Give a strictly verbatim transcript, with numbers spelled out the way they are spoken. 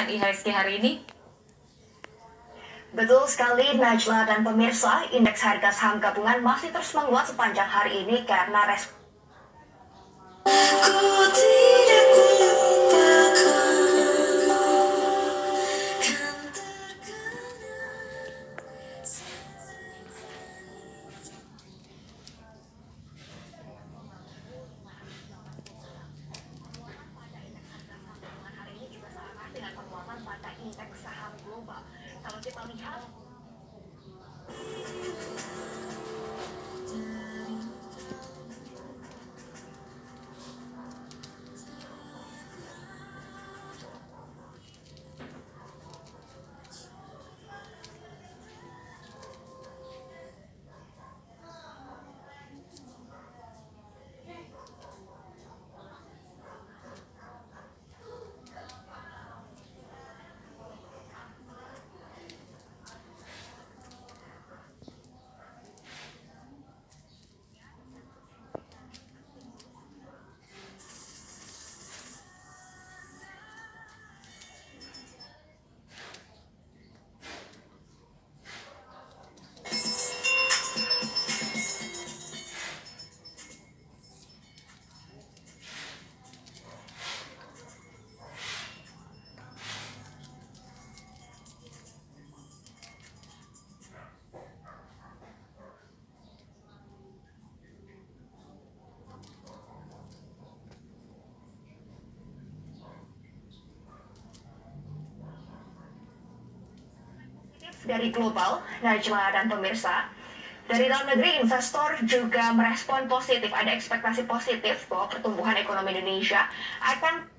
pekan I H S G hari ini? Betul sekali Najla dan pemirsa, indeks harga saham gabungan masih terus menguat sepanjang hari ini karena respon pada indeks saham global. Kalau kita lihat dari global, Najwa dan pemirsa, dari dalam negeri investor juga merespon positif, ada ekspektasi positif bahwa pertumbuhan ekonomi Indonesia akan